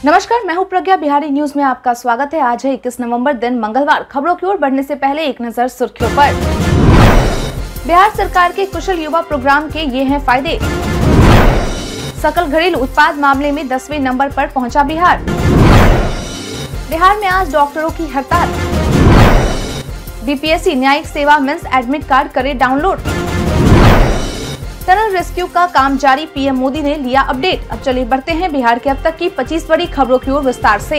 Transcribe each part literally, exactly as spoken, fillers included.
नमस्कार, मैं हूं प्रज्ञा। बिहारी न्यूज में आपका स्वागत है। आज है इक्कीस नवंबर, दिन मंगलवार। खबरों की ओर बढ़ने से पहले एक नजर सुर्खियों पर। बिहार सरकार के कुशल युवा प्रोग्राम के ये हैं फायदे। सकल घरेलू उत्पाद मामले में दसवें नंबर पर पहुंचा बिहार। बिहार में आज डॉक्टरों की हड़ताल। बीपीएससी न्यायिक सेवा मेंस एडमिट कार्ड करे डाउनलोड। टनल रेस्क्यू का काम जारी, पीएम मोदी ने लिया अपडेट। अब चलिए बढ़ते हैं बिहार के अब तक की पच्चीस बड़ी खबरों की ओर विस्तार से।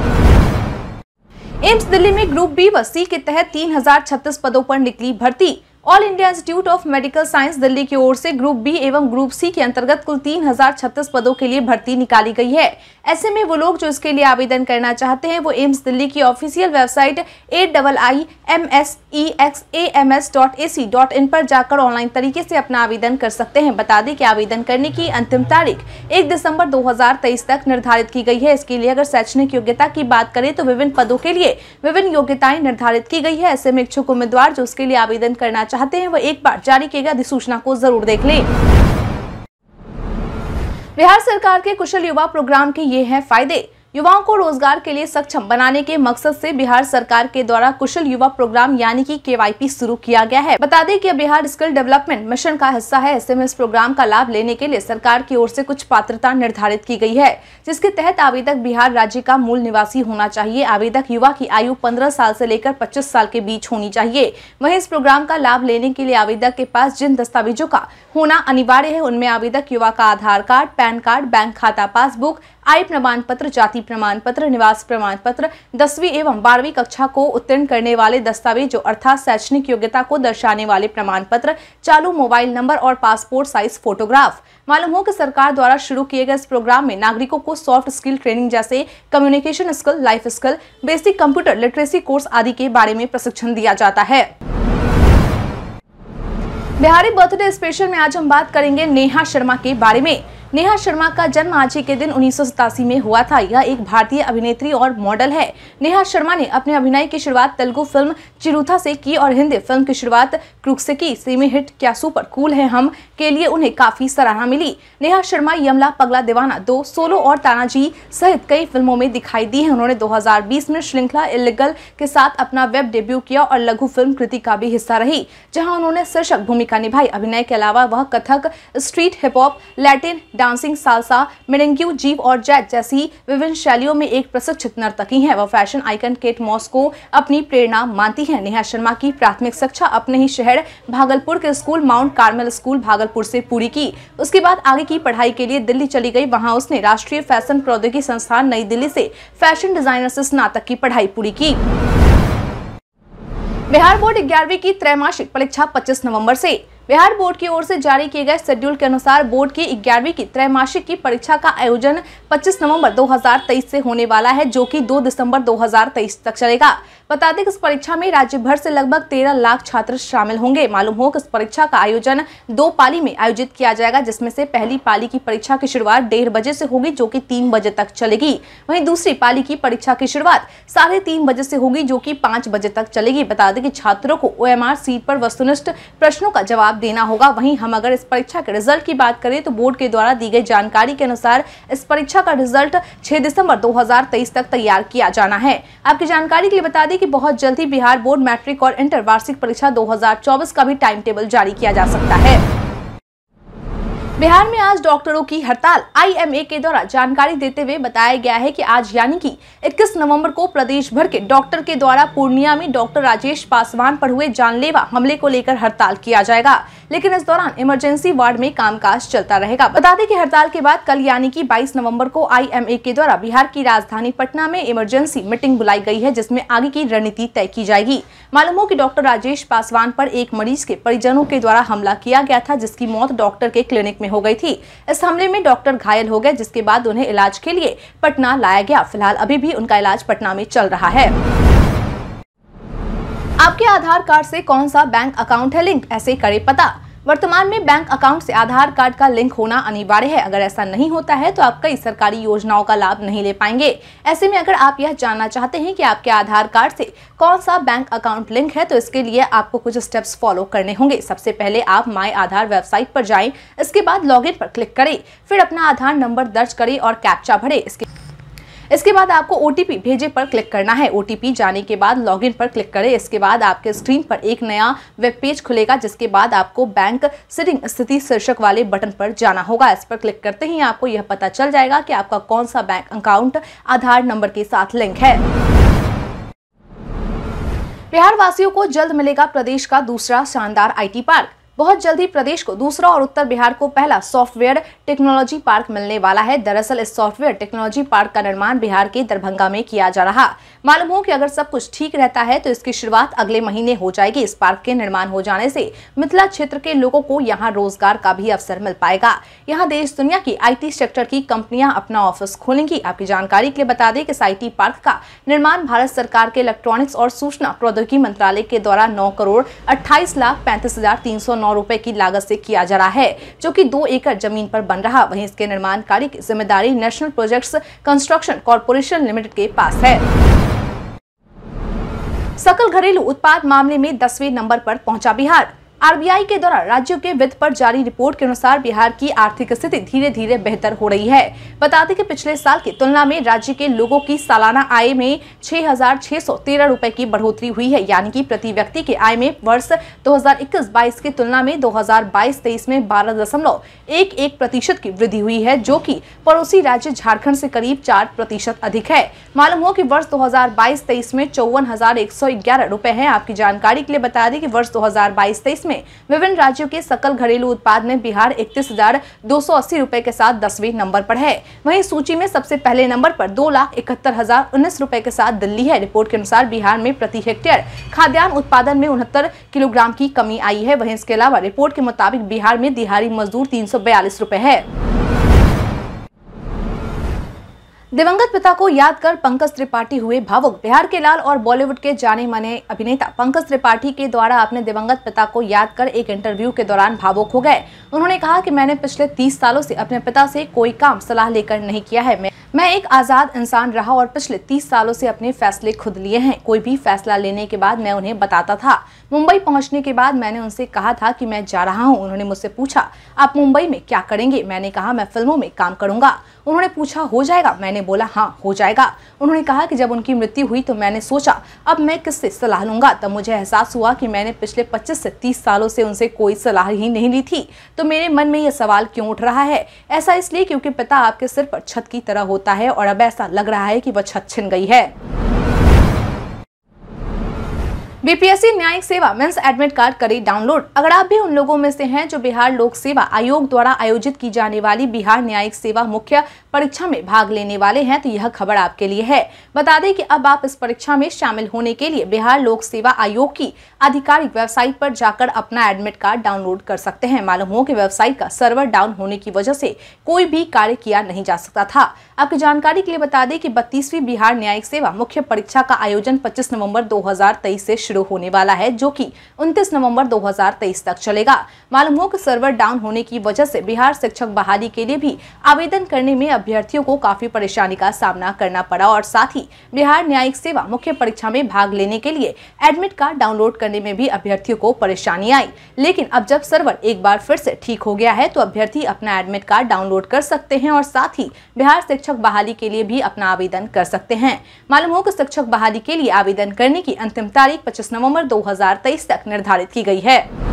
एम्स दिल्ली में ग्रुप बी व सी के तहत तीन हजार छत्तीस पदों पर निकली भर्ती। All India Institute of Medical Science Delhi की ओर से ग्रुप बी एवं ग्रुप सी के अंतर्गत कुल तीन हजार छत्तीस पदों के लिए भर्ती निकाली गई है। ऐसे में वो लोग जो इसके लिए आवेदन करना चाहते हैं वो एम्स दिल्ली की official website at I I M S E X A M S dot A C dot in पर जाकर ऑनलाइन तरीके से अपना आवेदन कर सकते हैं। बता दें कि आवेदन करने की अंतिम तारीख एक दिसंबर दो हजार तेईस तक निर्धारित की गई है। इसके लिए अगर शैक्षणिक योग्यता की बात करें तो विभिन्न पदों के लिए विभिन्न योग्यताएं निर्धारित की गई है। ऐसे में इच्छुक उम्मीदवार जो उसके लिए आवेदन करना चाहते हैं वह एक बार जारी किए गए अधिसूचना को जरूर देख लें। बिहार सरकार के कुशल युवा प्रोग्राम के ये हैं फायदे। युवाओं को रोजगार के लिए सक्षम बनाने के मकसद से बिहार सरकार के द्वारा कुशल युवा प्रोग्राम यानी कि के वाई पी शुरू किया गया है। बता दें कि बिहार स्किल डेवलपमेंट मिशन का हिस्सा है। ऐसे में इस प्रोग्राम का लाभ लेने के लिए सरकार की ओर से कुछ पात्रता निर्धारित की गई है, जिसके तहत आवेदक बिहार राज्य का मूल निवासी होना चाहिए। आवेदक युवा की आयु पंद्रह साल से लेकर पच्चीस साल के बीच होनी चाहिए। वहीं इस प्रोग्राम का लाभ लेने के लिए आवेदक के पास जिन दस्तावेजों का होना अनिवार्य है उनमें आवेदक युवा का Aadhaar card, PAN card, bank खाता पासबुक, आय प्रमाण पत्र, जाति प्रमाण पत्र, निवास प्रमाण पत्र, दसवीं एवं बारहवीं कक्षा को उत्तीर्ण करने वाले दस्तावेजों अर्थात शैक्षणिक योग्यता को दर्शाने वाले प्रमाण पत्र, चालू मोबाइल नंबर और पासपोर्ट साइज फोटोग्राफ। मालूम हो कि सरकार द्वारा शुरू किए गए इस प्रोग्राम में नागरिकों को सॉफ्ट स्किल ट्रेनिंग जैसे communication skill, life skill, basic computer literacy course आदि के बारे में प्रशिक्षण दिया जाता है। बिहारी बर्थडे स्पेशल में आज हम बात करेंगे नेहा शर्मा के बारे में। नेहा शर्मा का जन्म आज ही के दिन उन्नीस सौ सतासी में हुआ था। यह एक भारतीय अभिनेत्री और मॉडल है। नेहा शर्मा ने अपने अभिनय की शुरुआत तेलुगु फिल्म चिरुथा से की और हिंदी फिल्म की शुरुआत क्रूक से की। सेमी हिट क्या सुपर कूल है हम के लिए उन्हें काफी सराहना मिली। नेहा शर्मा यमला, पगला दीवाना, दो, सोलो और तानाजी सहित कई फिल्मों में दिखाई दी है। उन्होंने दो हजार बीस में श्रृंखला इल्लीगल के साथ अपना वेब डेब्यू किया और लघु फिल्म कृति का भी हिस्सा रही, जहाँ उन्होंने शीर्षक भूमिका निभाई। अभिनय के अलावा वह Kathak, street hip hop, Latin dancing, salsa, merengue, jive और जैज जैसी विभिन्न शैलियों में एक प्रशिक्षित नर्तकी हैं। वह फैशन आइकन केट मॉस को अपनी प्रेरणा मानती हैं। नेहा शर्मा की प्राथमिक शिक्षा अपने ही शहर भागलपुर के school Mount Carmel school Bhagalpur से पूरी की। उसके बाद आगे की पढ़ाई के लिए दिल्ली चली गई। वहां उसने राष्ट्रीय फैशन प्रौद्योगिकी संस्थान नई दिल्ली से फैशन डिजाइनर से स्नातक की पढ़ाई पूरी की। बिहार बोर्ड ग्यारहवीं की त्रैमासिक परीक्षा पच्चीस नवंबर से। बिहार बोर्ड की ओर से जारी किए गए शेड्यूल के अनुसार बोर्ड की ग्यारहवीं की त्रैमासिक की परीक्षा का आयोजन पच्चीस नवंबर दो हजार तेईस से होने वाला है, जो कि दो दिसंबर दो हजार तेईस तक चलेगा। बता दें कि इस परीक्षा में राज्य भर से लगभग तेरह लाख छात्र शामिल होंगे। मालूम हो कि इस परीक्षा का आयोजन दो पाली में आयोजित किया जाएगा, जिसमें से पहली पाली की परीक्षा की शुरुआत डेढ़ बजे से होगी, जो कि तीन बजे तक चलेगी। वहीं दूसरी पाली की परीक्षा की शुरुआत साढ़े तीन बजे से होगी, जो कि पाँच बजे तक चलेगी। बता दें कि छात्रों को ओ एम आर सीट पर वस्तुनिष्ठ प्रश्नों का जवाब देना होगा। वहीं हम अगर इस परीक्षा के रिजल्ट की बात करें तो बोर्ड के द्वारा दी गई जानकारी के अनुसार इस परीक्षा का रिजल्ट छह दिसंबर दो हजार तेईस तक तैयार किया जाना है। आपकी जानकारी के लिए बता दें कि बहुत जल्द ही बिहार बोर्ड मैट्रिक और इंटर वार्षिक परीक्षा दो हजार चौबीस का भी टाइम टेबल जारी किया जा सकता है। बिहार में आज डॉक्टरों की हड़ताल। आई एम ए के द्वारा जानकारी देते हुए बताया गया है कि आज यानी कि इक्कीस नवंबर को प्रदेश भर के डॉक्टर के द्वारा पूर्णिया में डॉक्टर राजेश पासवान पर हुए जानलेवा हमले को लेकर हड़ताल किया जाएगा, लेकिन इस दौरान इमरजेंसी वार्ड में कामकाज चलता रहेगा। बता दें कि हड़ताल के बाद कल यानी कि बाईस नवंबर को आई एम ए के द्वारा बिहार की राजधानी पटना में इमरजेंसी मीटिंग बुलाई गई है, जिसमें आगे की रणनीति तय की जाएगी। मालूम हो कि डॉक्टर राजेश पासवान पर एक मरीज के परिजनों के द्वारा हमला किया गया था, जिसकी मौत डॉक्टर के क्लिनिक में हो गई थी। इस हमले में डॉक्टर घायल हो गए, जिसके बाद उन्हें इलाज के लिए पटना लाया गया। फिलहाल अभी भी उनका इलाज पटना में चल रहा है। आपके आधार कार्ड से कौन सा बैंक अकाउंट है लिंक, ऐसे करें पता। वर्तमान में बैंक अकाउंट से आधार कार्ड का लिंक होना अनिवार्य है। अगर ऐसा नहीं होता है तो आप कई सरकारी योजनाओं का लाभ नहीं ले पाएंगे। ऐसे में अगर आप यह जानना चाहते हैं कि आपके आधार कार्ड से कौन सा बैंक अकाउंट लिंक है तो इसके लिए आपको कुछ स्टेप्स फॉलो करने होंगे। सबसे पहले आप माई आधार वेबसाइट पर जाएं, इसके बाद लॉगिन पर क्लिक करें, फिर अपना आधार नंबर दर्ज करें और कैप्चा भरें। इसके इसके बाद आपको ओटीपी भेजे पर क्लिक करना है। ओटीपी जाने के बाद लॉगिन पर क्लिक करें। इसके बाद आपके स्क्रीन पर एक नया वेब पेज खुलेगा, जिसके बाद आपको बैंक सेटिंग स्थिति शीर्षक वाले बटन पर जाना होगा। इस पर क्लिक करते ही आपको यह पता चल जाएगा कि आपका कौन सा बैंक अकाउंट आधार नंबर के साथ लिंक है। बिहार वासियों को जल्द मिलेगा प्रदेश का दूसरा शानदार आईटी पार्क। बहुत जल्द ही प्रदेश को दूसरा और उत्तर बिहार को पहला सॉफ्टवेयर टेक्नोलॉजी पार्क मिलने वाला है। दरअसल इस सॉफ्टवेयर टेक्नोलॉजी पार्क का निर्माण बिहार के दरभंगा में किया जा रहा। मालूम हो कि अगर सब कुछ ठीक रहता है तो इसकी शुरुआत अगले महीने हो जाएगी। इस पार्क के निर्माण हो जाने से मिथिला क्षेत्र के लोगों को यहाँ रोजगार का भी अवसर मिल पाएगा। यहाँ देश दुनिया की आईटी सेक्टर की कंपनियां अपना ऑफिस खोलेंगी। आपकी जानकारी के लिए बता दें कि इस आईटी पार्क का निर्माण भारत सरकार के इलेक्ट्रॉनिक्स और सूचना प्रौद्योगिकी मंत्रालय के द्वारा नौ करोड़ अट्ठाईस लाख पैंतीस हजार तीन सौ नौ रुपए की लागत से किया जा रहा है, जो कि दो एकड़ जमीन पर बन रहा। वहीं इसके निर्माण कार्य की जिम्मेदारी National Projects Construction Corporation Limited के पास है। सकल घरेलू उत्पाद मामले में दसवें नंबर पर पहुंचा बिहार। आरबीआई के द्वारा राज्यों के वित्त पर जारी रिपोर्ट के अनुसार बिहार की आर्थिक स्थिति धीरे धीरे बेहतर हो रही है। बता दें कि पिछले साल की तुलना में राज्य के लोगों की सालाना आय में छह हजार छह सौ तेरह रुपए की बढ़ोतरी हुई है, यानी कि प्रति व्यक्ति की आय में वर्ष दो हजार इक्कीस बाईस की तुलना में दो हजार बाईस तेईस में बारह दशमलव एक एक प्रतिशत की वृद्धि हुई है, जो कि पड़ोसी राज्य झारखंड से करीब चार प्रतिशत अधिक है। मालूम हो कि वर्ष दो हजार बाईस तेईस में चौवन हजार एक सौ ग्यारह रुपए है। आपकी जानकारी के लिए बता दें कि वर्ष दो हजार बाईस तेईस में विभिन्न राज्यों के सकल घरेलू उत्पाद में बिहार इकतीस हजार दो सौ अस्सी रुपए के साथ दसवें नंबर पर है। वहीं सूची में सबसे पहले नंबर पर दो लाख इकहत्तर हजार उन्नीस रुपए के साथ दिल्ली है। रिपोर्ट के अनुसार बिहार में प्रति हेक्टेयर खाद्यान्न उत्पादन में उनहत्तर किलोग्राम की कमी आई है। वहीं इसके अलावा रिपोर्ट के मुताबिक बिहार में दिहाड़ी मजदूर तीन सौ बयालीस रुपए है। दिवंगत पिता को याद कर पंकज त्रिपाठी हुए भावुक। बिहार के लाल और बॉलीवुड के जाने माने अभिनेता पंकज त्रिपाठी के द्वारा अपने दिवंगत पिता को याद कर एक इंटरव्यू के दौरान भावुक हो गए। उन्होंने कहा कि मैंने पिछले तीस सालों से अपने पिता से कोई काम सलाह लेकर नहीं किया है। मैं मैं एक आजाद इंसान रहा और पिछले तीस सालों से अपने फैसले खुद लिए हैं। कोई भी फैसला लेने के बाद मैं उन्हें बताता था। मुंबई पहुंचने के बाद मैंने उनसे कहा था कि मैं जा रहा हूं। उन्होंने मुझसे पूछा, आप मुंबई में क्या करेंगे? मैंने कहा, मैं फिल्मों में काम करूंगा। उन्होंने पूछा, हो जाएगा? मैंने बोला, हाँ हो जाएगा। उन्होंने कहा कि जब उनकी मृत्यु हुई तो मैंने सोचा अब मैं किससे सलाह लूंगा। तब मुझे एहसास हुआ कि मैंने पिछले पच्चीस से तीस सालों से उनसे कोई सलाह ही नहीं ली थी। तो मेरे मन में यह सवाल क्यों उठ रहा है? ऐसा इसलिए क्योंकि पिता आपके सिर पर छत की तरह होता है और अब ऐसा लग रहा है कि वह छत छिन गई है। बीपीएससी न्यायिक सेवा मेंस एडमिट कार्ड करें डाउनलोड। अगर आप भी उन लोगों में से हैं जो बिहार लोक सेवा आयोग द्वारा आयोजित की जाने वाली बिहार न्यायिक सेवा मुख्य परीक्षा में भाग लेने वाले हैं तो यह खबर आपके लिए है। बता दें कि अब आप इस परीक्षा में शामिल होने के लिए बिहार लोक सेवा आयोग की आधिकारिक वेबसाइट पर जाकर अपना एडमिट कार्ड डाउनलोड कर सकते हैं। मालूम हो कि वेबसाइट का सर्वर डाउन होने की वजह से कोई भी कार्य किया नहीं जा सकता था। आपकी जानकारी के लिए बता दें कि बत्तीसवीं बिहार न्यायिक सेवा मुख्य परीक्षा का आयोजन पच्चीस नवंबर दो हजार तेईस से शुरू होने वाला है, जो कि उनतीस नवंबर दो हजार तेईस तक चलेगा। मालूम हो कि सर्वर डाउन होने की वजह से बिहार शिक्षक बहाली के लिए भी आवेदन करने में अभ्यर्थियों को काफी परेशानी का सामना करना पड़ा और साथ ही बिहार न्यायिक सेवा मुख्य परीक्षा में भाग लेने के लिए एडमिट कार्ड डाउनलोड करने में भी अभ्यर्थियों को परेशानी आई। लेकिन अब जब सर्वर एक बार फिर से ठीक हो गया है तो अभ्यर्थी अपना एडमिट कार्ड डाउनलोड कर सकते हैं और साथ ही बिहार शिक्षक बहाली के लिए भी अपना आवेदन कर सकते हैं। मालूम हो कि शिक्षक बहाली के लिए आवेदन करने की अंतिम तारीख पच्चीस नवंबर दो हजार तेईस तक निर्धारित की गई है।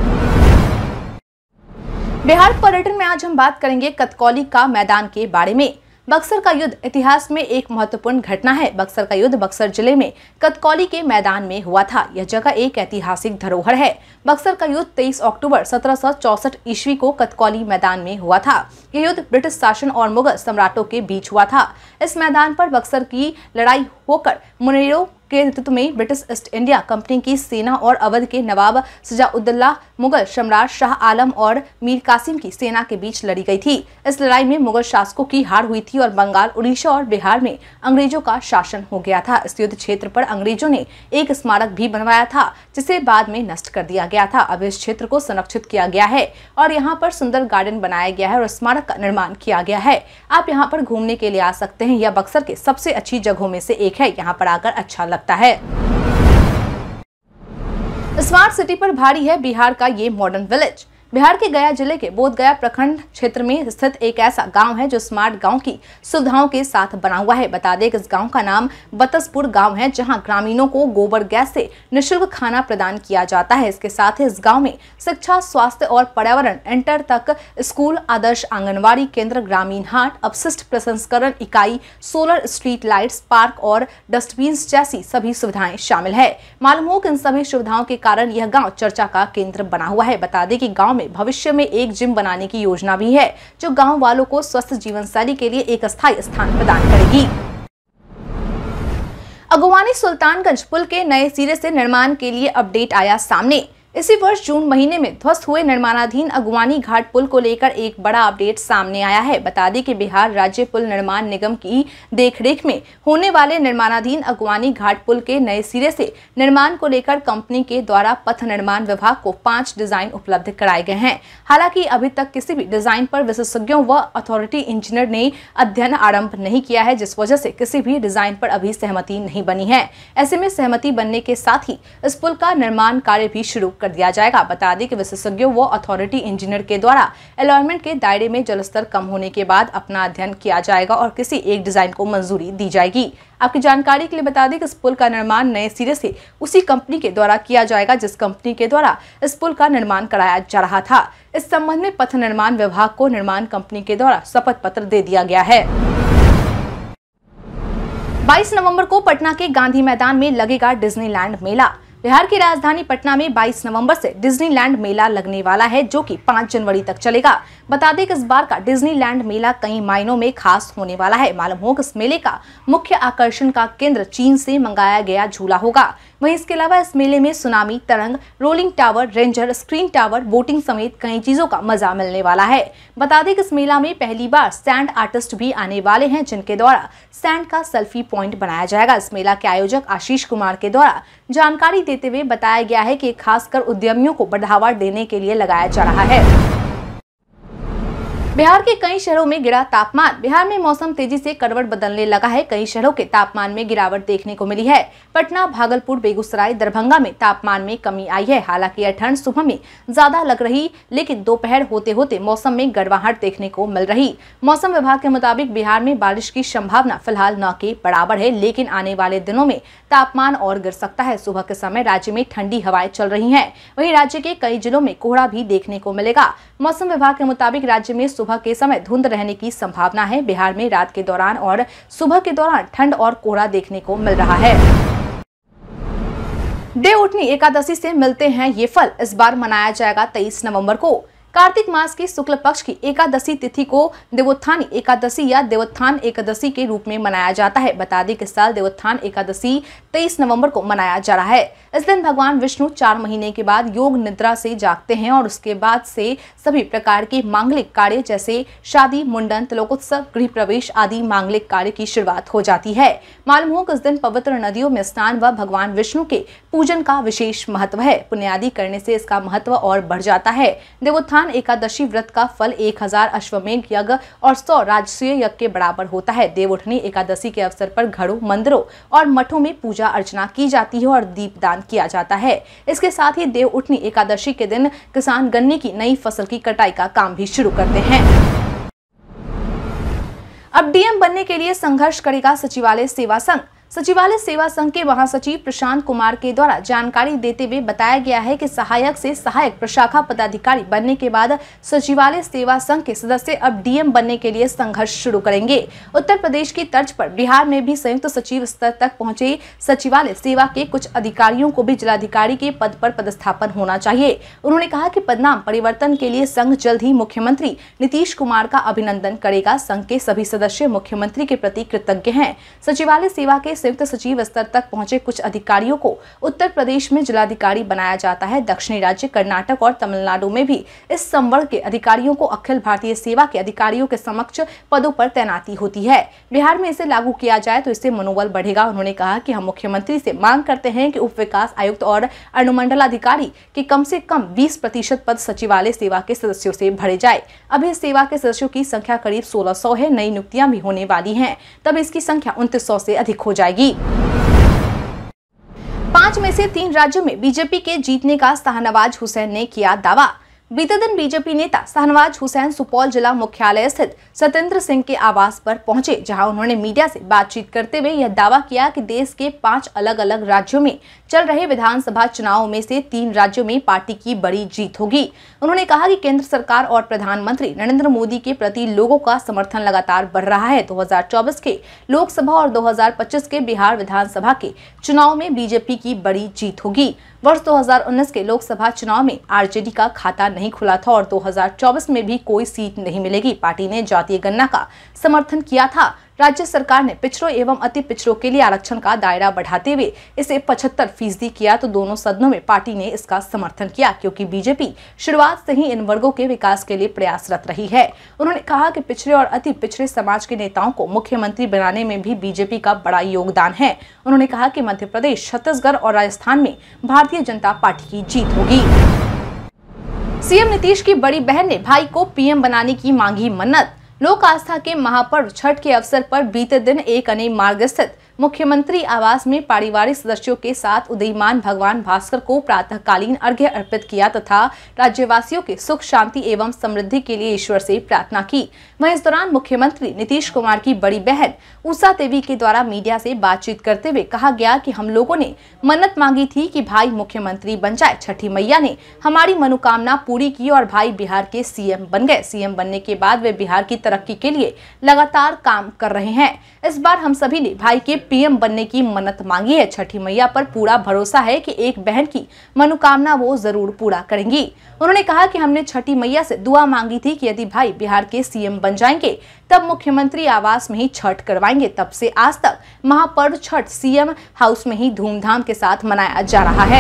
बिहार पर्यटन में आज हम बात करेंगे कतकौली का मैदान के बारे में। बक्सर का युद्ध इतिहास में एक महत्वपूर्ण घटना है। बक्सर का युद्ध बक्सर जिले में कतकौली के मैदान में हुआ था। यह जगह एक ऐतिहासिक धरोहर है। बक्सर का युद्ध तेईस अक्टूबर सत्रह सौ चौसठ ईस्वी को कतकौली मैदान में हुआ था। यह युद्ध ब्रिटिश शासन और मुगल सम्राटों के बीच हुआ था। इस मैदान पर बक्सर की लड़ाई होकर मुनेरों के नेतृत्व में ब्रिटिश ईस्ट इंडिया कंपनी की सेना और अवध के नवाब सजाउद्दौला, मुगल सम्राट शाह आलम और मीर कासिम की सेना के बीच लड़ी गई थी। इस लड़ाई में मुगल शासकों की हार हुई थी और बंगाल, उड़ीसा और बिहार में अंग्रेजों का शासन हो गया था। इस युद्ध क्षेत्र पर अंग्रेजों ने एक स्मारक भी बनवाया था, जिसे बाद में नष्ट कर दिया गया था। अब इस क्षेत्र को संरक्षित किया गया है और यहाँ पर सुंदर गार्डन बनाया गया है और स्मारक का निर्माण किया गया है। आप यहाँ पर घूमने के लिए आ सकते हैं। यह बक्सर के सबसे अच्छी जगहों में से एक है। यहाँ पर आकर अच्छा लगता है। स्मार्ट सिटी पर भारी है बिहार का ये मॉडर्न विलेज। बिहार के गया जिले के बोधगया प्रखंड क्षेत्र में स्थित एक ऐसा गांव है जो स्मार्ट गांव की सुविधाओं के साथ बना हुआ है। बता दें कि इस गांव का नाम बतसपुर गांव है, जहां ग्रामीणों को गोबर गैस से निःशुल्क खाना प्रदान किया जाता है। इसके साथ ही इस गांव में शिक्षा, स्वास्थ्य और पर्यावरण, इंटर तक स्कूल, आदर्श आंगनबाड़ी केंद्र, ग्रामीण हाट, अपशिष्ट प्रसंस्करण इकाई, सोलर स्ट्रीट लाइट्स, पार्क और डस्टबिन जैसी सभी सुविधाएं शामिल है। मालूम हो कि इन सभी सुविधाओं के कारण यह गांव चर्चा का केंद्र बना हुआ है। बता दें कि गांव में भविष्य में एक जिम बनाने की योजना भी है, जो गांव वालों को स्वस्थ जीवन शैली के लिए एक अस्थायी स्थान प्रदान करेगी। अगुवानी सुल्तानगंज पुल के नए सिरे से निर्माण के लिए अपडेट आया सामने। इसी वर्ष जून महीने में ध्वस्त हुए निर्माणाधीन अगुवानी घाट पुल को लेकर एक बड़ा अपडेट सामने आया है। बता दें कि बिहार राज्य पुल निर्माण निगम की देखरेख में होने वाले निर्माणाधीन अगुवानी घाट पुल के नए सिरे से निर्माण को लेकर कंपनी के द्वारा पथ निर्माण विभाग को पांच डिजाइन उपलब्ध कराए गए हैं। हालांकि अभी तक किसी भी डिजाइन पर विशेषज्ञों व अथॉरिटी इंजीनियर ने अध्ययन आरंभ नहीं किया है, जिस वजह से किसी भी डिजाइन पर अभी सहमति नहीं बनी है। ऐसे में सहमति बनने के साथ ही इस पुल का निर्माण कार्य भी शुरू कर दिया जाएगा। बता दें कि विशेषज्ञों व अथॉरिटी इंजीनियर के द्वारा अलॉटमेंट के दायरे में जलस्तर कम होने के बाद अपना अध्ययन किया जाएगा और किसी एक डिजाइन को मंजूरी दी जाएगी। आपकी जानकारी के लिए बता दें कि इस पुल का निर्माण नए सिरे से उसी कंपनी के द्वारा किया जाएगा जिस कंपनी के द्वारा इस पुल का निर्माण कराया जा रहा था। इस संबंध में पथ निर्माण विभाग को निर्माण कंपनी के द्वारा शपथ पत्र दे दिया गया है। बाईस नवंबर को पटना के गांधी मैदान में लगेगा डिज्नीलैंड मेला। बिहार की राजधानी पटना में बाईस नवंबर से डिज्नीलैंड मेला लगने वाला है, जो कि पाँच जनवरी तक चलेगा। बता दें कि इस बार का डिज्नीलैंड मेला कई मायनों में खास होने वाला है। मालूम हो कि इस मेले का मुख्य आकर्षण का केंद्र चीन से मंगाया गया झूला होगा। वहीं इसके अलावा इस मेले में सुनामी, तरंग, rolling tower, ranger, screen tower, boating समेत कई चीजों का मजा मिलने वाला है। बता दें कि इस मेला में पहली बार सैंड आर्टिस्ट भी आने वाले हैं, जिनके द्वारा सैंड का सेल्फी पॉइंट बनाया जाएगा। इस मेला के आयोजक आशीष कुमार के द्वारा जानकारी देते हुए बताया गया है कि खासकर उद्यमियों को बढ़ावा देने के लिए लगाया जा रहा है। बिहार के कई शहरों में गिरा तापमान। बिहार में मौसम तेजी से करवट बदलने लगा है। कई शहरों के तापमान में गिरावट देखने को मिली है। पटना, भागलपुर, बेगूसराय, दरभंगा में तापमान में कमी आई है। हालांकि यह ठंड सुबह में ज्यादा लग रही, लेकिन दोपहर होते होते मौसम में गर्माहट देखने को मिल रही। मौसम विभाग के मुताबिक बिहार में बारिश की संभावना फिलहाल न के बराबर है, लेकिन आने वाले दिनों में तापमान और गिर सकता है। सुबह के समय राज्य में ठंडी हवाएं चल रही है। वहीं राज्य के कई जिलों में कोहरा भी देखने को मिलेगा। मौसम विभाग के मुताबिक राज्य में सुबह के समय धुंध रहने की संभावना है। बिहार में रात के दौरान और सुबह के दौरान ठंड और कोहरा देखने को मिल रहा है। देवउठनी एकादशी से मिलते हैं ये फल। इस बार मनाया जाएगा तेईस नवंबर को। कार्तिक मास की शुक्ल पक्ष की एकादशी तिथि को देवोत्थान एकादशी या देवोत्थान एकादशी के रूप में मनाया जाता है। बता दें कि इस साल देवोत्थान एकादशी तेईस नवंबर को मनाया जा रहा है। इस दिन भगवान विष्णु चार महीने के बाद योग निद्रा से जागते हैं और उसके बाद से सभी प्रकार के मांगलिक कार्य जैसे शादी, मुंडन, तिलोकोत्सव, गृह प्रवेश आदि मांगलिक कार्य की शुरुआत हो जाती है। मालूम हो कि इस दिन पवित्र नदियों में स्नान व भगवान विष्णु के पूजन का विशेष महत्व है। पुण्यादि करने से इसका महत्व और बढ़ जाता है। देवोत्थान एकादशी व्रत का फल एक हजार अश्वमेघ यज्ञ और सौ राजसूय यज्ञ के बराबर होता है। देवउठनी एकादशी के अवसर पर घरों, मंदिरों और मठों में पूजा अर्चना की जाती है और दीपदान किया जाता है। इसके साथ ही देवउठनी एकादशी के दिन किसान गन्ने की नई फसल की कटाई का काम भी शुरू करते हैं। अब डीएम बनने के लिए संघर्ष करेगा सचिवालय सेवा संघ। सचिवालय सेवा संघ के महासचिव प्रशांत कुमार के द्वारा जानकारी देते हुए बताया गया है कि सहायक से सहायक प्रशाखा पदाधिकारी बनने के बाद सचिवालय सेवा संघ के सदस्य अब डीएम बनने के लिए संघर्ष शुरू करेंगे। उत्तर प्रदेश की तर्ज पर बिहार में भी संयुक्त सचिव स्तर तक पहुंचे सचिवालय सेवा के कुछ अधिकारियों को भी जिलाधिकारी के पद पर पदस्थापन होना चाहिए। उन्होंने कहा कि पदनाम परिवर्तन के लिए संघ जल्द ही मुख्यमंत्री नीतीश कुमार का अभिनंदन करेगा। संघ के सभी सदस्य मुख्यमंत्री के प्रति कृतज्ञ हैं। सचिवालय सेवा के संयुक्त सचिव स्तर तक पहुंचे कुछ अधिकारियों को उत्तर प्रदेश में जिलाधिकारी बनाया जाता है। दक्षिणी राज्य कर्नाटक और तमिलनाडु में भी इस संवर्ग के अधिकारियों को अखिल भारतीय सेवा के अधिकारियों के समक्ष पदों पर तैनाती होती है। बिहार में इसे लागू किया जाए तो इससे मनोबल बढ़ेगा। उन्होंने कहा कि हम मुख्यमंत्री से मांग करते हैं कि उप विकास आयुक्त और अनुमंडलाधिकारी के कम से कम बीस प्रतिशत पद सचिवालय सेवा के सदस्यों से भरे जाए। अभी सेवा के सदस्यों की संख्या करीब सोलह सौ है। नई नियुक्तियां भी होने वाली हैं, तब इसकी संख्या उनतीस सौ से अधिक हो जाएगी। पांच में से तीन राज्यों में बीजेपी के जीतने का शाहनवाज हुसैन ने किया दावा। बीते दिन बीजेपी नेता शाहनवाज हुसैन सुपौल जिला मुख्यालय स्थित सत्येंद्र सिंह के आवास पर पहुंचे, जहां उन्होंने मीडिया से बातचीत करते हुए यह दावा किया कि देश के पांच अलग अलग राज्यों में चल रहे विधानसभा चुनावों में से तीन राज्यों में पार्टी की बड़ी जीत होगी। उन्होंने कहा कि केंद्र सरकार और प्रधानमंत्री नरेंद्र मोदी के प्रति लोगों का समर्थन लगातार बढ़ रहा है। दो हज़ार चौबीस के लोकसभा और दो हज़ार पच्चीस के बिहार विधानसभा के चुनाव में बीजेपी की बड़ी जीत होगी। वर्ष दो हज़ार उन्नीस के लोकसभा चुनाव में आरजेडी का खाता नहीं खुला था और दो हज़ार चौबीस में भी कोई सीट नहीं मिलेगी। पार्टी ने जातीय गणना का समर्थन किया था। राज्य सरकार ने पिछड़ों एवं अति पिछड़ों के लिए आरक्षण का दायरा बढ़ाते हुए इसे पचहत्तर फीसदी किया, तो दोनों सदनों में पार्टी ने इसका समर्थन किया, क्योंकि बीजेपी शुरुआत से ही इन वर्गों के विकास के लिए प्रयासरत रही है। उन्होंने कहा कि पिछड़े और अति पिछड़े समाज के नेताओं को मुख्यमंत्री बनाने में भी बीजेपी का बड़ा योगदान है। उन्होंने कहा कि मध्य प्रदेश, छत्तीसगढ़ और राजस्थान में भारतीय जनता पार्टी की जीत होगी। सीएम नीतीश की बड़ी बहन ने भाई को पीएम बनाने की मांगी मन्नत। लोक आस्था के महापर्व छठ के अवसर पर बीते दिन एक अने मार्ग स्थित मुख्यमंत्री आवास में पारिवारिक सदस्यों के साथ उदीयमान भगवान भास्कर को प्रातःकालीन अर्घ्य अर्पित किया तथा राज्यवासियों के सुख शांति एवं समृद्धि के लिए ईश्वर से प्रार्थना की। वहीं इस दौरान मुख्यमंत्री नीतीश कुमार की बड़ी बहन उषा देवी के द्वारा मीडिया से बातचीत करते हुए कहा गया कि हम लोगों ने मन्नत मांगी थी कि भाई मुख्यमंत्री बन जाए। छठी मैया ने हमारी मनोकामना पूरी की और भाई बिहार के सीएम बन गए। सीएम बनने के बाद वे बिहार की तरक्की के लिए लगातार काम कर रहे हैं। इस बार हम सभी ने भाई के पीएम बनने की मन्नत मांगी है। छठी मैया पर पूरा भरोसा है कि एक बहन की मनोकामना वो जरूर पूरा करेंगी। उन्होंने कहा कि हमने छठी मैया से दुआ मांगी थी कि यदि भाई बिहार के सीएम बन जाएंगे तब मुख्यमंत्री आवास में ही छठ करवाएंगे। तब से आज तक महापर्व छठ सीएम हाउस में ही धूमधाम के साथ मनाया जा रहा है।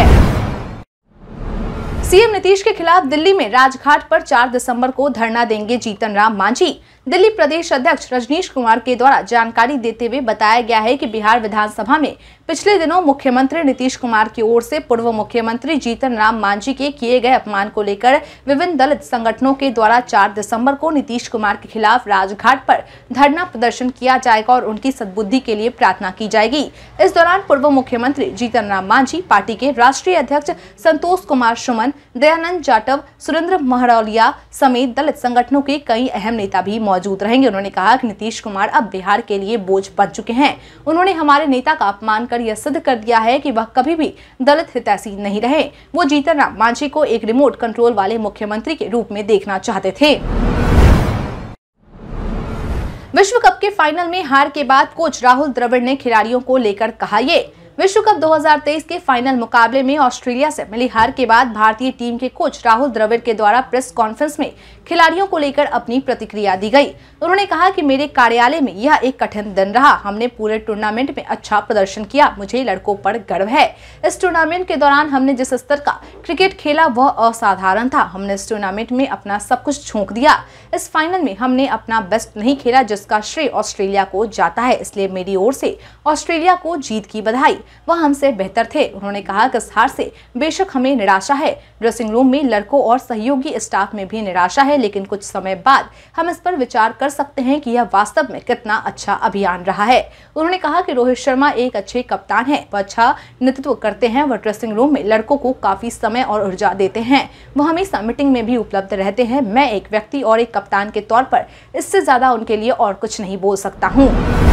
सीएम नीतीश के खिलाफ दिल्ली में राजघाट पर चार दिसंबर को धरना देंगे जीतन राम मांझी। दिल्ली प्रदेश अध्यक्ष रजनीश कुमार के द्वारा जानकारी देते हुए बताया गया है कि बिहार विधानसभा में पिछले दिनों मुख्यमंत्री नीतीश कुमार की ओर से पूर्व मुख्यमंत्री जीतन राम मांझी के किए गए अपमान को लेकर विभिन्न दलित संगठनों के द्वारा चार दिसंबर को नीतीश कुमार के खिलाफ राजघाट पर धरना प्रदर्शन किया जाएगा और उनकी सद्बुद्धि के लिए प्रार्थना की जाएगी। इस दौरान पूर्व मुख्यमंत्री जीतन राम मांझी, पार्टी के राष्ट्रीय अध्यक्ष संतोष कुमार सुमन, दयानंद जाटव, सुरेंद्र महरौलिया समेत दलित संगठनों के कई अहम नेता भी मौजूद रहेंगे। उन्होंने कहा कि नीतीश कुमार अब बिहार के लिए बोझ बन चुके हैं। उन्होंने हमारे नेता का अपमान कर यह सिद्ध कर दिया है कि वह कभी भी दलित हितैषी नहीं रहे। वो जीतन राम मांझी को एक रिमोट कंट्रोल वाले मुख्यमंत्री के रूप में देखना चाहते थे। विश्व कप के फाइनल में हार के बाद कोच राहुल द्रविड़ ने खिलाड़ियों को लेकर कहा ये। विश्व कप दो हज़ार तेईस के फाइनल मुकाबले में ऑस्ट्रेलिया से मिली हार के बाद भारतीय टीम के कोच राहुल द्रविड़ के द्वारा प्रेस कॉन्फ्रेंस में खिलाड़ियों को लेकर अपनी प्रतिक्रिया दी गई। उन्होंने कहा कि मेरे कार्यालय में यह एक कठिन दिन रहा। हमने पूरे टूर्नामेंट में अच्छा प्रदर्शन किया। मुझे लड़कों पर गर्व है। इस टूर्नामेंट के दौरान हमने जिस स्तर का क्रिकेट खेला वह असाधारण था। हमने इस टूर्नामेंट में अपना सब कुछ झोंक दिया। इस फाइनल में हमने अपना बेस्ट नहीं खेला, जिसका श्रेय ऑस्ट्रेलिया को जाता है। इसलिए मेरी ओर से ऑस्ट्रेलिया को जीत की बधाई। वह हमसे बेहतर थे। उन्होंने कहा कि इस हार से बेशक हमें निराशा है, ड्रेसिंग रूम में लड़कों और सहयोगी स्टाफ में भी निराशा है, लेकिन कुछ समय बाद हम इस पर विचार कर सकते हैं कि यह वास्तव में कितना अच्छा अभियान रहा है। उन्होंने कहा कि रोहित शर्मा एक अच्छे कप्तान हैं। वह अच्छा नेतृत्व करते हैं। वह ड्रेसिंग रूम में लड़कों को काफी समय और ऊर्जा देते हैं। वह हमेशा मीटिंग में भी उपलब्ध रहते हैं। मैं एक व्यक्ति और एक कप्तान के तौर पर इससे ज्यादा उनके लिए और कुछ नहीं बोल सकता हूँ।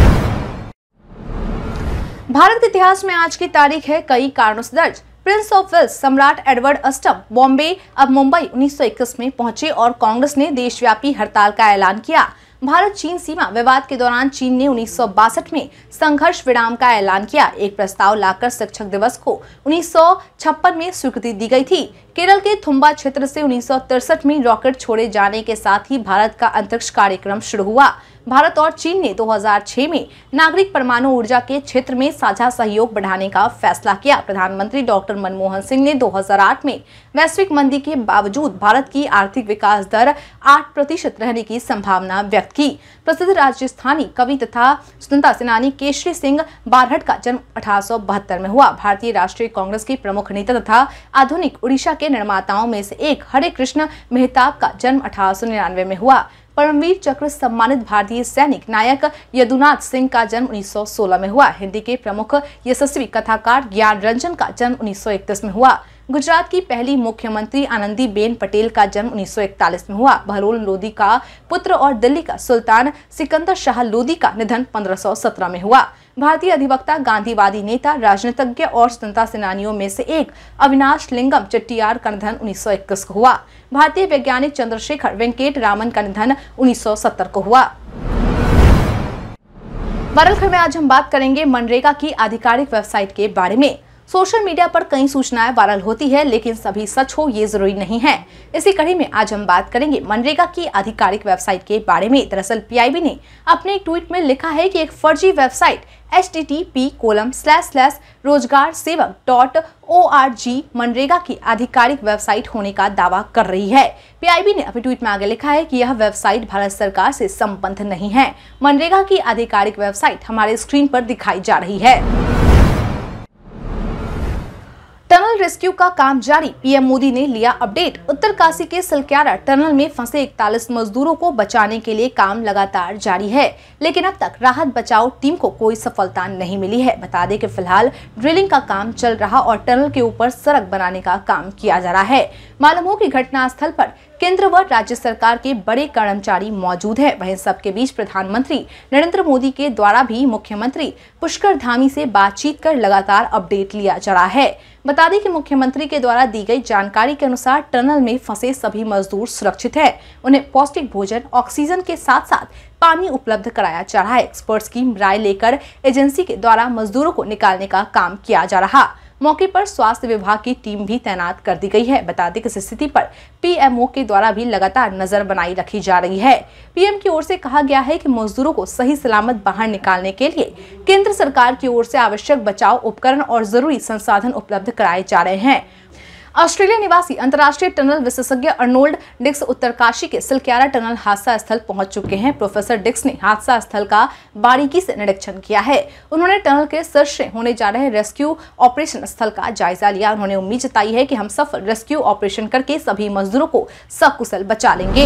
भारत के इतिहास में आज की तारीख है कई कारणों से दर्ज। प्रिंस ऑफ वेल्स सम्राट एडवर्ड अष्टम बॉम्बे अब मुंबई उन्नीस सौ इक्कीस में पहुंचे और कांग्रेस ने देशव्यापी हड़ताल का ऐलान किया। भारत चीन सीमा विवाद के दौरान चीन ने उन्नीस सौ बासठ में संघर्ष विराम का ऐलान किया। एक प्रस्ताव लाकर शिक्षक दिवस को उन्नीस सौ छप्पन में स्वीकृति दी गई थी। केरल के थुम्बा क्षेत्र से उन्नीस सौ तिरसठ में रॉकेट छोड़े जाने के साथ ही भारत का अंतरिक्ष कार्यक्रम शुरू हुआ। भारत और चीन ने दो हज़ार छह में नागरिक परमाणु ऊर्जा के क्षेत्र में साझा सहयोग बढ़ाने का फैसला किया। प्रधानमंत्री डॉक्टर मनमोहन सिंह ने दो हज़ार आठ में वैश्विक मंदी के बावजूद भारत की आर्थिक विकास दर आठ प्रतिशत रहने की संभावना व्यक्त की। प्रसिद्ध राजस्थानी कवि तथा स्वतंत्रता सेनानी केशरी सिंह बारहट का जन्म अठारह सौ बहत्तर में हुआ। भारतीय राष्ट्रीय कांग्रेस के प्रमुख नेता तथा आधुनिक उड़ीसा के निर्माताओं में से एक हरे कृष्ण मेहताब का जन्म अठारह सौ निन्यानवे में हुआ। परमवीर चक्र सम्मानित भारतीय सैनिक नायक यदुनाथ सिंह का जन्म उन्नीस सौ सोलह में हुआ। हिंदी के प्रमुख यशस्वी कथाकार ज्ञान रंजन का जन्म उन्नीस सौ इकतीस में हुआ। गुजरात की पहली मुख्यमंत्री आनंदीबेन पटेल का जन्म उन्नीस सौ इकतालीस में हुआ। बहलोल लोधी का पुत्र और दिल्ली का सुल्तान सिकंदर शाह लोधी का निधन पंद्रह सौ सत्रह में हुआ। भारतीय अधिवक्ता, गांधीवादी नेता, राजनीतिज्ञ और स्वतंत्रता सेनानियों में से एक अविनाश लिंगम चेट्टियार का निधन उन्नीस सौ इक्कीस को हुआ। भारतीय वैज्ञानिक चंद्रशेखर वेंकट रामन का निधन उन्नीस सौ सत्तर को हुआ। वायरल खबर में आज हम बात करेंगे मनरेगा की आधिकारिक वेबसाइट के बारे में। सोशल मीडिया पर कई सूचनाएं वायरल होती है, लेकिन सभी सच हो ये जरूरी नहीं है। इसी कड़ी में आज हम बात करेंगे मनरेगा की आधिकारिक वेबसाइट के बारे में। दरअसल पीआईबी ने अपने एक ट्वीट में लिखा है कि एक फर्जी website H T T P colon slash slash Rozgar Sevak dot O R G मनरेगा की आधिकारिक वेबसाइट होने का दावा कर रही है। पीआईबी ने अपने ट्वीट में आगे लिखा है कि यह वेबसाइट भारत सरकार से संबद्ध नहीं है। मनरेगा की आधिकारिक वेबसाइट हमारे स्क्रीन पर दिखाई जा रही है। टनल रेस्क्यू का काम जारी, पीएम मोदी ने लिया अपडेट। उत्तरकाशी के सिलक्यारा टनल में फंसे इकतालीस मजदूरों को बचाने के लिए काम लगातार जारी है, लेकिन अब तक राहत बचाव टीम को कोई सफलता नहीं मिली है। बता दें कि फिलहाल ड्रिलिंग का काम चल रहा और टनल के ऊपर सड़क बनाने का काम किया जा रहा है। मालूम हो कि घटनास्थल पर केंद्र व राज्य सरकार के बड़े कर्मचारी मौजूद हैं। वहीं सबके बीच प्रधानमंत्री नरेंद्र मोदी के द्वारा भी मुख्यमंत्री पुष्कर धामी से बातचीत कर लगातार अपडेट लिया जा रहा है। बता दें कि मुख्यमंत्री के द्वारा दी गई जानकारी के अनुसार टनल में फंसे सभी मजदूर सुरक्षित हैं। उन्हें पौष्टिक भोजन, ऑक्सीजन के साथ साथ पानी उपलब्ध कराया जा रहा है। एक्सपर्ट्स की राय लेकर एजेंसी के द्वारा मजदूरों को निकालने का काम किया जा रहा। मौके पर स्वास्थ्य विभाग की टीम भी तैनात कर दी गई है। बता दें कि इस स्थिति पर पीएमओ के द्वारा भी लगातार नजर बनाई रखी जा रही है। पीएम की ओर से कहा गया है कि मजदूरों को सही सलामत बाहर निकालने के लिए केंद्र सरकार की ओर से आवश्यक बचाव उपकरण और जरूरी संसाधन उपलब्ध कराए जा रहे हैं। ऑस्ट्रेलिया निवासी अंतर्राष्ट्रीय टनल विशेषज्ञ अर्नोल्ड डिक्स उत्तरकाशी के सिलक्यारा टनल हादसा स्थल पहुंच चुके हैं। प्रोफेसर डिक्स ने हादसा स्थल का बारीकी से निरीक्षण किया है। उन्होंने टनल के शीर्ष से होने जा रहे रेस्क्यू ऑपरेशन स्थल का जायजा लिया। उन्होंने उम्मीद जताई है कि हम सफल रेस्क्यू ऑपरेशन करके सभी मजदूरों को सकुशल बचा लेंगे।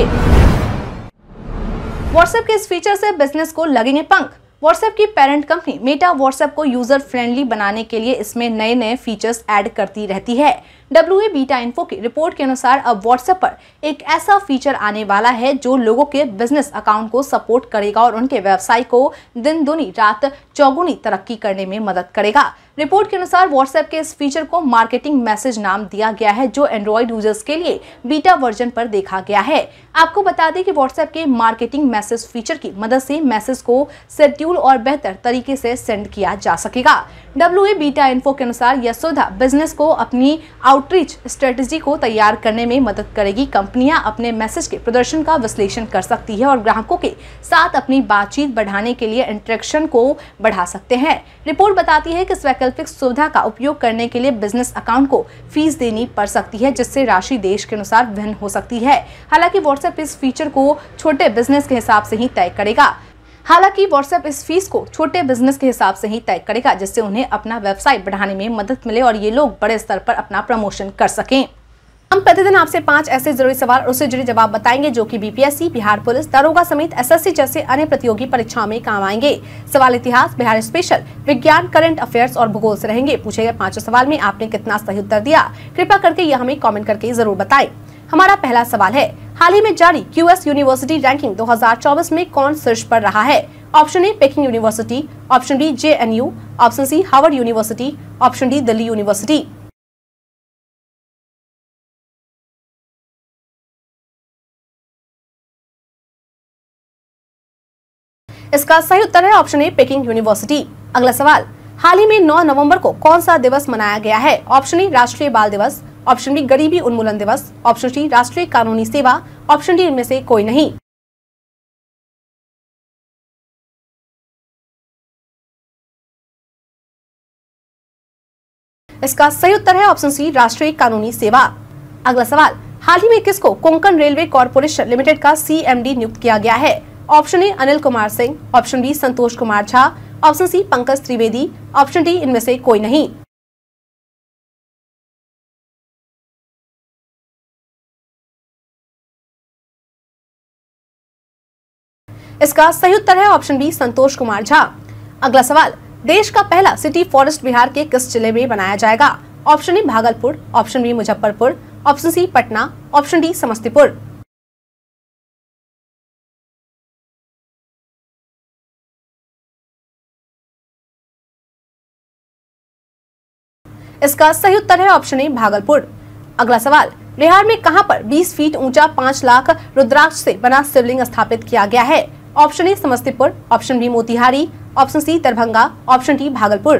व्हाट्सएप के इस फीचर से बिजनेस को लगेंगे पंख। व्हाट्सएप की पेरेंट कंपनी मेटा व्हाट्सएप को यूजर फ्रेंडली बनाने के लिए इसमें नए नए फीचर्स ऐड करती रहती है। डब्ल्यू ए बीटा इन्फो की रिपोर्ट के अनुसार अब व्हाट्सएप पर एक ऐसा फीचर आने वाला है जो लोगों के बिजनेस अकाउंट को सपोर्ट करेगा और उनके व्यवसाय को दिन दुनी रात चौगुनी तरक्की करने में मदद करेगा। रिपोर्ट के अनुसार व्हाट्सएप के इस फीचर को मार्केटिंग मैसेज नाम दिया गया है, जो एंड्रॉइड यूजर्स के लिए बीटा वर्जन पर देखा गया है। आपको बता दें कि व्हाट्सएप के मार्केटिंग मैसेज फीचर की मदद से मैसेज को शेड्यूल और बेहतर तरीके से सेंड किया जा सकेगा। डब्ल्यू ए बीटा इन्फो के अनुसार यह सुविधा बिजनेस को अपनी आउटरीच स्ट्रेटेजी को तैयार करने में मदद करेगी। कंपनियां अपने मैसेज के प्रदर्शन का विश्लेषण कर सकती है और ग्राहकों के साथ अपनी बातचीत बढ़ाने के लिए इंटरेक्शन को बढ़ा सकते हैं। रिपोर्ट बताती है कि इस वैकल्पिक सुविधा का उपयोग करने के लिए बिजनेस अकाउंट को फीस देनी पड़ सकती है, जिससे राशि देश के अनुसार भिन्न हो सकती है। हालांकि व्हाट्सएप इस फीचर को छोटे बिजनेस के हिसाब से ही तय करेगा हालांकि व्हाट्सएप इस फीस को छोटे बिजनेस के हिसाब से ही तय करेगा, जिससे उन्हें अपना वेबसाइट बढ़ाने में मदद मिले और ये लोग बड़े स्तर पर अपना प्रमोशन कर सकें। हम प्रतिदिन आपसे पांच ऐसे जरूरी सवाल और उससे जुड़े जवाब बताएंगे जो कि बीपीएससी, बिहार पुलिस, दारोगा समेत एसएससी जैसे अन्य प्रतियोगी परीक्षाओं में काम आएंगे। सवाल इतिहास, बिहार स्पेशल, विज्ञान, करंट अफेयर्स और भूगोल से रहेंगे। पूछे गए पांचों सवाल में आपने कितना सही उत्तर दिया, कृपया करके यह हमें कॉमेंट करके जरूर बताएं। हमारा पहला सवाल है, हाल ही में जारी क्यूएस यूनिवर्सिटी रैंकिंग दो हज़ार चौबीस में कौन शीर्ष पर रहा है? Option A Peking University, option B JNU, option C Harvard University, option D Delhi University. इसका सही उत्तर है ऑप्शन ए पेकिंग यूनिवर्सिटी। अगला सवाल, हाल ही में नौ नवंबर को कौन सा दिवस मनाया गया है? ऑप्शन ए राष्ट्रीय बाल दिवस, ऑप्शन बी गरीबी उन्मूलन दिवस, ऑप्शन सी राष्ट्रीय कानूनी सेवा, ऑप्शन डी इनमें से कोई नहीं। इसका सही उत्तर है ऑप्शन सी राष्ट्रीय कानूनी सेवा। अगला सवाल, हाल ही में किसको कोंकण रेलवे कॉर्पोरेशन लिमिटेड का सीएमडी नियुक्त किया गया है? Option A Anil Kumar Singh, option B Santosh Kumar Jha, option C Pankaj Trivedi, option D इनमें से कोई नहीं। इसका सही उत्तर है ऑप्शन बी संतोष कुमार झा। अगला सवाल, देश का पहला सिटी फॉरेस्ट बिहार के किस जिले में बनाया जाएगा? Option A Bhagalpur, option B Muzaffarpur, option C Patna, option D Samastipur. इसका सही उत्तर है ऑप्शन ए भागलपुर। अगला सवाल, बिहार में कहां पर बीस फीट ऊंचा पाँच लाख रुद्राक्ष से बना शिवलिंग स्थापित किया गया है? Option A Samastipur, option B Motihari, option C Darbhanga, option D Bhagalpur.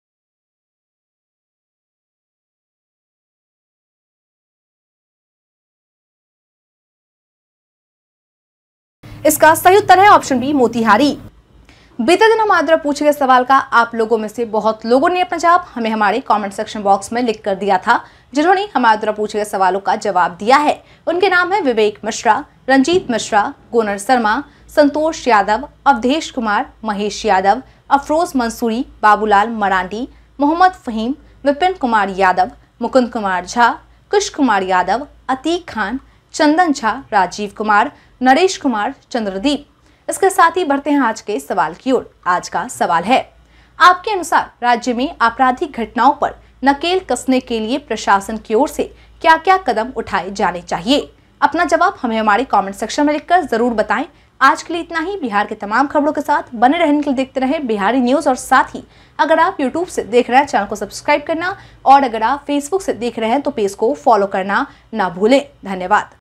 इसका सही उत्तर है ऑप्शन बी मोतिहारी। बीते दिन हमारे द्वारा पूछे गए सवाल का आप लोगों में से बहुत लोगों ने अपना जवाब हमें हमारे कमेंट सेक्शन बॉक्स में लिख कर दिया था। जिन्होंने हमारे द्वारा पूछे गए सवालों का जवाब दिया है उनके नाम है विवेक मिश्रा, रंजीत मिश्रा, गोनर शर्मा, संतोष यादव, अवधेश कुमार, महेश यादव, अफरोज मंसूरी, बाबूलाल मरांडी, मोहम्मद फहीम, विपिन कुमार यादव, मुकुंद कुमार झा, कुश कुमार यादव, अतीक खान, चंदन झा, राजीव कुमार, नरेश कुमार, चंद्रदीप। इसके साथ ही बढ़ते हैं आज के सवाल की ओर। आज का सवाल है, आपके अनुसार राज्य में आपराधिक घटनाओं पर नकेल कसने के लिए प्रशासन की ओर से क्या क्या कदम उठाए जाने चाहिए? अपना जवाब हमें हमारे कमेंट सेक्शन में लिखकर जरूर बताएं। आज के लिए इतना ही। बिहार के तमाम खबरों के साथ बने रहने के लिए देखते रहे बिहारी न्यूज। और साथ ही अगर आप यूट्यूब से देख रहे हैं चैनल को सब्सक्राइब करना, और अगर आप फेसबुक से देख रहे हैं तो पेज को फॉलो करना ना भूलें। धन्यवाद।